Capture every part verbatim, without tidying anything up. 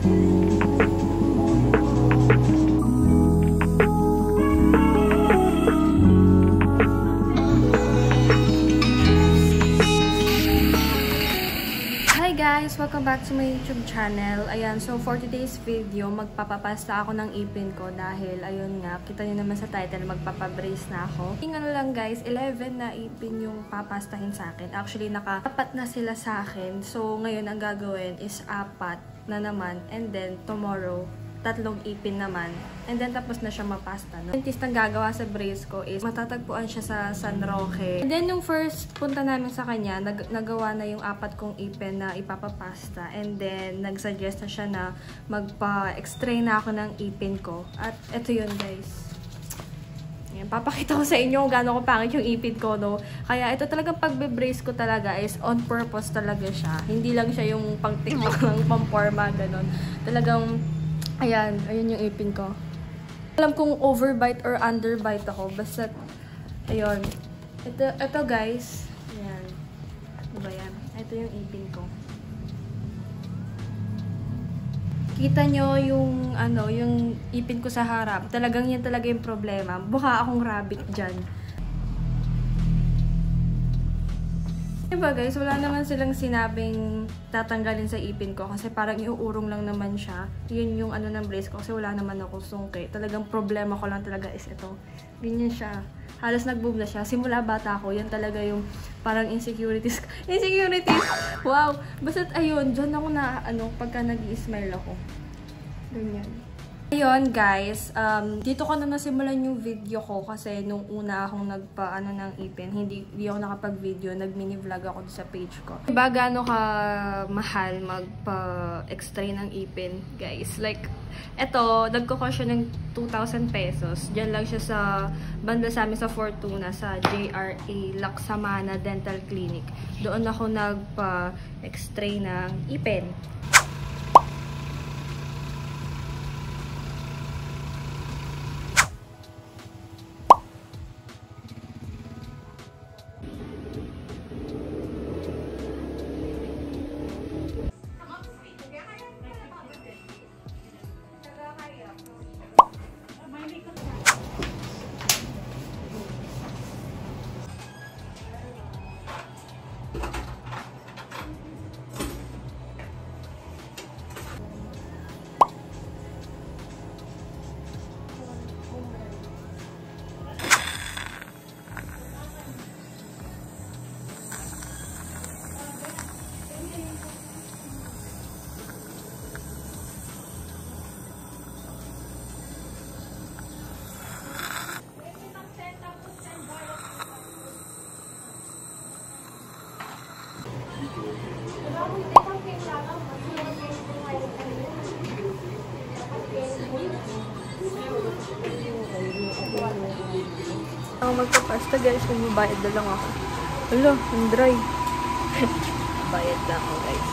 Guys, welcome back to my YouTube channel. Ayan, so for today's video, magpapapasta ako ng ipin ko dahil, ayun nga, kita nyo naman sa title, magpapabrace na ako. Yung ano lang guys, eleven na ipin yung papastahin sa akin. Actually, naka-apat na sila sa akin. So, ngayon, ang gagawin is apat na naman. And then, tomorrow, tatlong ipin naman. And then, tapos na siya mapasta. No? Dentist ang gagawa sa brace ko is matatagpuan siya sa San Roque. And then, yung first punta namin sa kanya, nag nagawa na yung apat kong ipin na ipapapasta. And then, nag-suggest na siya na magpa-extray na ako ng ipin ko. At eto yun, guys. Ayan, papakita ko sa inyo kung gaano ko pangit yung ipin ko, no? Kaya ito talagang pagbe-brace ko talaga is on purpose talaga siya. Hindi lang siya yung pang-tikmak ng pamporma, ganun. Talagang ayan, ayun yung ipin ko. Alam kong overbite or underbite ako. Basta, ayun. Ito, ito guys. Ayan. Diba yan? Ito yung ipin ko. Kita nyo yung, ano, yung ipin ko sa harap. Talagang yan talaga yung problema. Baka akong rabbit dyan. Diba guys, wala naman silang sinabing tatanggalin sa ipin ko kasi parang iuurong lang naman siya. Yun yung ano ng brace ko kasi wala naman ako sungkit. Talagang problema ko lang talaga is ito. Ganyan siya. Halos nag-boom na siya. Simula bata ko, yan talaga yung parang insecurities. Insecurities! Wow! Basta't ayun, dyan ako na ano, pagka nag-i-smile ako. Ganyan. Ayun guys, um, dito ko na nasimulan yung video ko kasi nung una akong nagpa-ano ng ipin, hindi, hindi ako nakapag-video, nag-mini-vlog ako sa page ko. Diba gaano ka mahal magpa-extray ng ipin, guys? Like, eto, nagkakosya ng two thousand pesos. Diyan lang siya sa banda sa amin sa Fortuna, sa J R A Laksamana Dental Clinic. Doon ako nagpa-extray ng ipin. Ako magpapasta guys, magbabayad na lang ako. Hala, ang dry. Bayad na ako guys.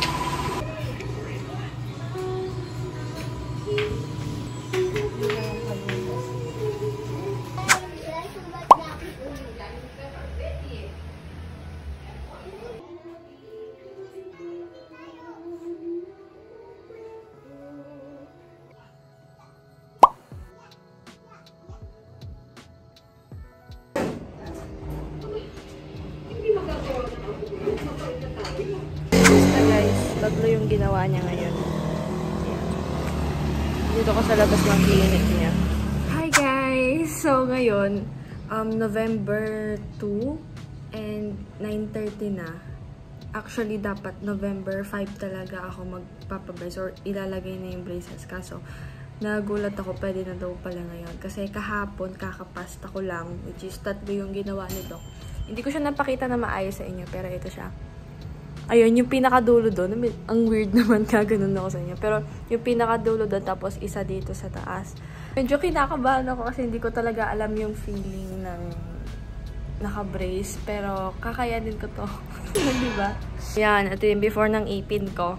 Tatlo yung ginawa niya ngayon. Ayan. Dito ko sa labas ng clinic niya. Hi guys! So ngayon, um, November two and nine thirty na. Actually, dapat November five talaga ako magpapabrace or ilalagay na yung braces. Kaso, nagulat ako, pwede na daw pala ngayon. Kasi kahapon, kakapasta ko lang, which is tatlo yung ginawa ni Doc. Hindi ko siya napakita na maayos sa inyo, pero ito siya. Ayun, yung pinakadulo doon, ang weird naman ka, ganun ako sa inyo. Pero yung pinakadulo doon, tapos isa dito sa taas. Medyo kinakabahan ako kasi hindi ko talaga alam yung feeling ng naka-brace. Pero kakayanin ko to. Diba? Yan, ito yung before ng ipin ko.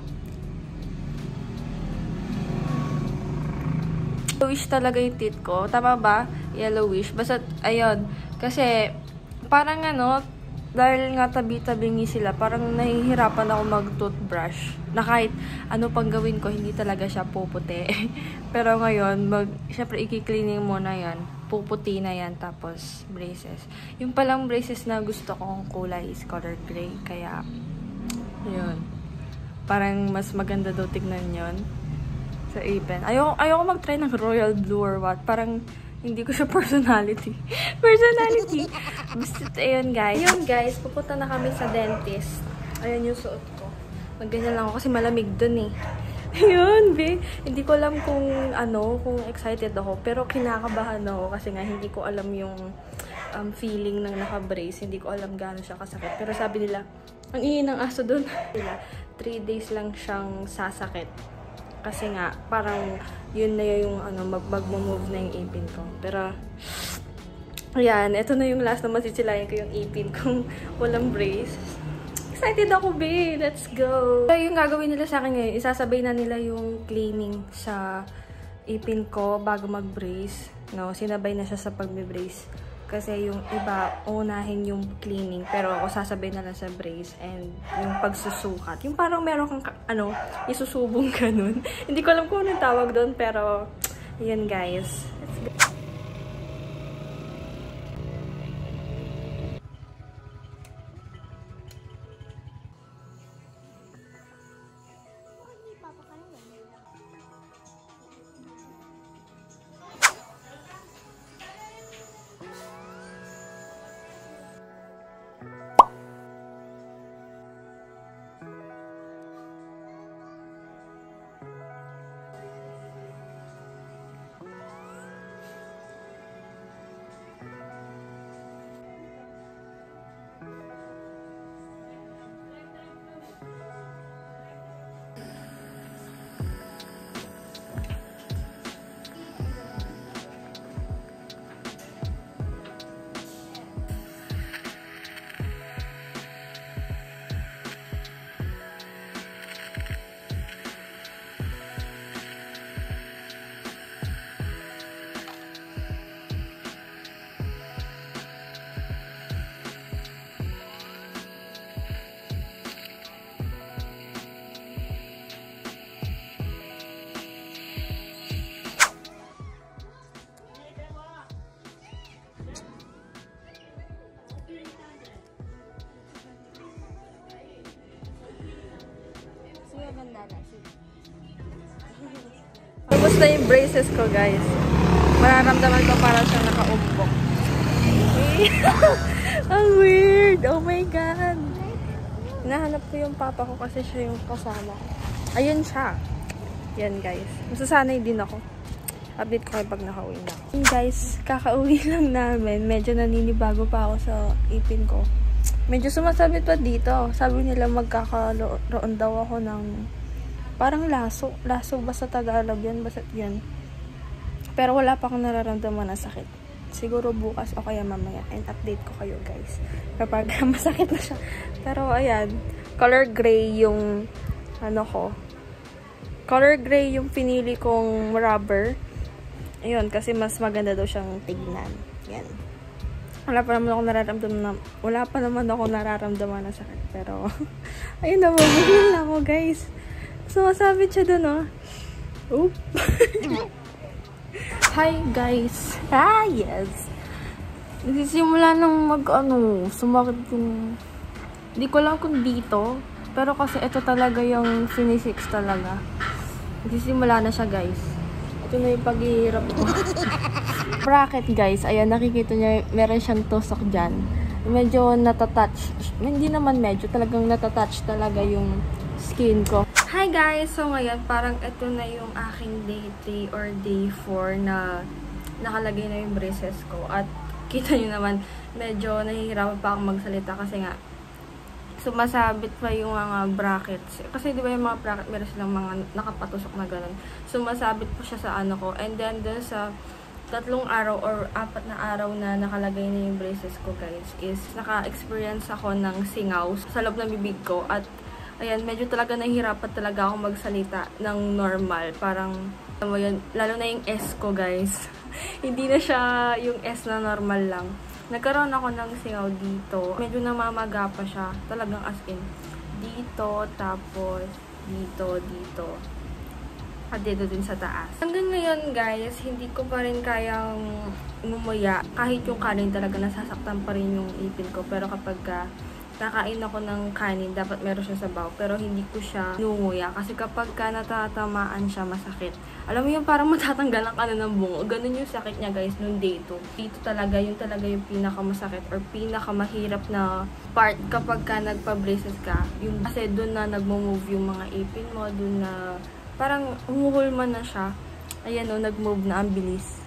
Yellowish talaga yung teeth ko. Tama ba? Yellowish. Basta, ayun. Kasi, parang ano, dahil nga tabi-tabingi sila, parang nahihirapan ako mag-toothbrush. Na kahit ano pang gawin ko, hindi talaga siya puputi. Pero ngayon, mag, syempre i-cleaning mo na yan. Puputi na yan, tapos braces. Yung palang braces na gusto kong kulay is color gray. Kaya, yun. Parang mas maganda daw tignan yun sa ipin. Ayoko, ayoko mag-try ng royal blue or what. Parang, hindi ko siya personality. Personality! Basta, ayun guys. Ayun guys, pupunta na kami sa dentist. Ayun yung suot ko. Magganyan lang ako kasi malamig dun eh. Ayun, be. Hindi ko alam kung ano, kung excited ako. Pero kinakabahan ako kasi nga hindi ko alam yung um, feeling ng naka-brace. Hindi ko alam gaano siya kasakit. Pero sabi nila, ang ingay ng aso dun. three days lang siyang sasakit. Kasi nga, parang yun na yung ano, mag-move na yung ipin ko. Pero, ayan, ito na yung last na masisilayan ko yung ipin kung walang brace. Excited ako, babe! Let's go! So, yung gagawin nila sa akin ngayon, isasabay na nila yung cleaning sa ipin ko bago mag-brace. No, sinabay na siya sa pag-brace. Kasi yung iba, unahin yung cleaning. Pero ako sasabay na lang sa brace and yung pagsusukat. Yung parang meron kang, ano, isusubong ganun. Hindi ko alam kung anong tawag doon, pero, yun guys. Let's go. Tapos na yung braces ko, guys. Mararamdaman ko para siyang nakaumbok. Ang weird! Oh my God! Hinahanap ko yung papa ko kasi siya yung kasama ko. Ayun siya. Yan, guys. Masasanay din ako. Update ko kayo pag nakauwi na ako. Yun, guys. Kakauwi lang namin. Medyo naninibago pa ako sa ipin ko. Medyo sumasabit pa dito. Sabi nila magkakaroon daw ako ng parang laso. Laso ba sa Tagalog yan? Basta yan. Pero wala pa akong nararamdaman na sakit. Siguro bukas o kaya mamaya. And update ko kayo, guys. Kapag masakit na siya. Pero ayan. Color gray yung ano ko. Color gray yung pinili kong rubber. Ayun. Kasi mas maganda daw siyang tignan. Yan. Wala pa naman ako nararamdaman na, wala pa naman ako nararamdaman na sakit. Pero, ayun na, mabugil na ako, guys. Sumasabit siya dun, oh. Oop. Hi, guys. Ah, yes. Nagsisimula nang mag, ano, sumakit yung, hindi ko lang kung dito. Pero kasi ito talaga yung finisix talaga. Nagsisimula na siya, guys. Ito na yung paghihirap ko. Bracket, guys. Ayan, nakikita niyo, meron siyang tusok dyan. Medyo natatouch. Hindi naman medyo. Talagang natatouch talaga yung skin ko. Hi, guys! So, ngayon, parang ito na yung aking day three or day four na nakalagay na yung braces ko. At kita nyo naman, medyo nahihirapan pa akong magsalita kasi nga, sumasabit pa yung mga brackets. Kasi di ba yung mga bracket, meron silang mga nakapatusok na gano'n. Sumasabit po siya sa ano ko. And then, dun sa tatlong araw or apat na araw na nakalagay na yung braces ko, guys, is naka-experience ako ng singaw sa loob ng bibig ko. At, ayan, medyo talaga nahihirapan talaga ako magsalita ng normal. Parang, alam mo yun, lalo na yung S ko, guys. Hindi na siya yung S na normal lang. nagkaroon ako ng singaw dito. Medyo namamaga pa siya. Talagang as in. Dito, tapos dito, dito. At dito din sa taas. Hanggang ngayon guys, hindi ko pa rin kayang ngumuya. Kahit yung kanin talaga nasasaktan pa rin yung ipin ko. Pero kapag uh, kakain ako ng kanin, dapat meron siya sabaw. Pero hindi ko siya nunguya. Kasi kapag ka natatamaan siya, masakit. Alam mo yung parang matatanggal ang ano ng bungo. Ganun yung sakit niya guys, nung day two. Dito talaga, yung talaga yung pinakamasakit or pinakamahirap na part kapag ka nagpa-braces ka. Yung, kasi doon na nagmo-move yung mga ipin mo, doon na parang umuhulma na siya. Ayan o, nag-move na, ang bilis.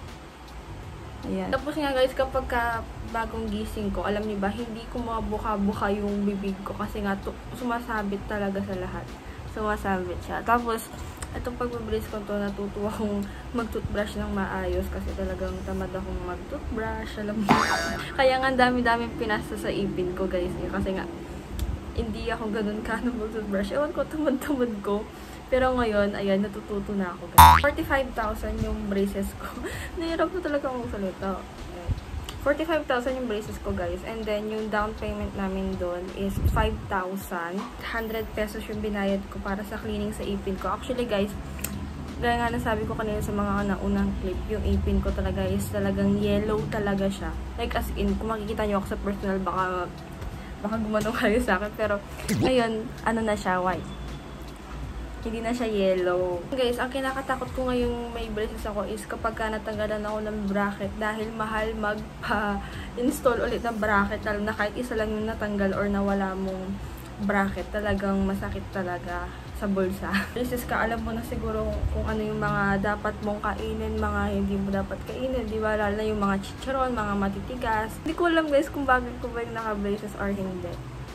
Ayan. Tapos nga guys, kapag ka bagong gising ko, alam niyo ba, hindi ko mabuka-buka yung bibig ko kasi nga sumasabit talaga sa lahat. Sumasabit siya. Tapos, itong pag-brace ko to, natutuwa akong mag-toothbrush ng maayos kasi talagang tamad akong mag-toothbrush. Alam mo. Kaya nga dami-daming pinasa sa ipin ko guys. Kasi nga, hindi ako ganun ka na mag-toothbrush. Ewan ko, tamad-tamad ko. Pero ngayon, ayan, natututo na ako guys. forty-five thousand yung braces ko. Nahirap na talaga akong salita. forty-five thousand yung braces ko guys. And then, yung down payment namin doon is five thousand. one hundred pesos yung binayad ko para sa cleaning sa ipin ko. Actually guys, gaya nga nasabi ko kanina sa mga naunang clip, yung ipin ko talaga is talagang yellow talaga siya. Like as in, kung makikita nyo ako sa personal, baka, baka gumanong kayo sa akin. Pero, ngayon, ano na siya, white. Hindi na siya yellow. Guys, ang kinakatakot ko ngayong may braces ako is kapag ka natanggalan ako ng bracket dahil mahal magpa-install ulit ng bracket, lalo na kahit isa lang yung natanggal or nawala mong bracket, talagang masakit talaga sa bulsa. Braces ka, alam mo na siguro kung ano yung mga dapat mong kainin, mga hindi mo dapat kainin, di ba? Lalo na yung mga chicharon, mga matitigas. Hindi ko alam guys kung bakit ko ba yung naka-braces or hindi.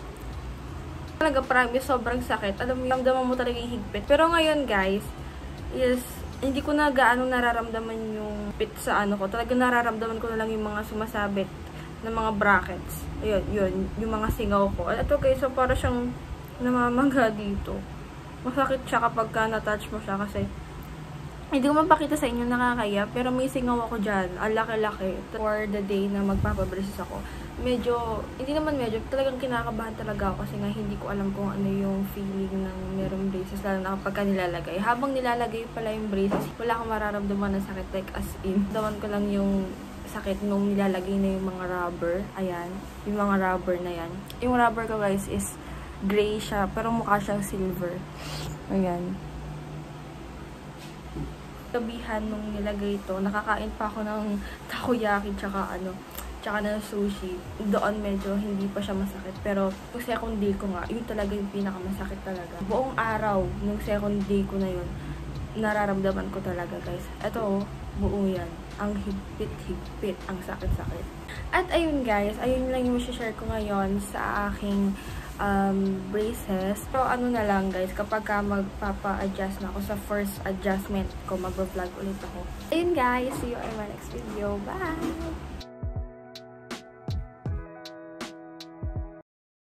Talaga, promise, sobrang sakit. Alam mo, ramdaman mo talaga yung higpit. Pero ngayon, guys, is, hindi ko na gaano nararamdaman yung pit sa ano ko. Talaga nararamdaman ko na lang yung mga sumasabit ng mga brackets. Ayun, yun, yung mga singaw ko. Ito, guys, so para siyang namamaga dito. Masakit siya kapag ka na-touch mo siya kasi hindi ko mapakita sa inyo, nakakaya. Pero may singaw ako dyan. Ang laki-laki. For the day na magpapabraces ako. Medyo, hindi naman medyo, talagang kinakabahan talaga ako kasi nga hindi ko alam kung ano yung feeling ng merong braces, lalo na kapag nilalagay. Habang nilalagay pala yung braces, wala akong mararamdaman na sakit, like as in. Daman ko lang yung sakit nung nilalagay na yung mga rubber. Ayan, yung mga rubber na yan. Yung rubber ko guys is gray siya, pero mukha siyang silver. Ayan. Gabihan nung nilagay ito, nakakain pa ako ng takoyaki tsaka ano, tsaka ng sushi. Doon medyo hindi pa siya masakit. Pero yung second day ko nga, yun talaga yung pinakamasakit talaga. Buong araw, nung second day ko na yun, nararamdaman ko talaga guys. Ito, buo yan. Ang higpit-higpit, ang sakit-sakit. At ayun guys, ayun lang yung share ko ngayon sa aking um, braces. So, ano na lang guys, kapag ka magpapa-adjust na ako sa first adjustment ko, mag-vlog ulit ako. Ayun guys, see you in my next video. Bye!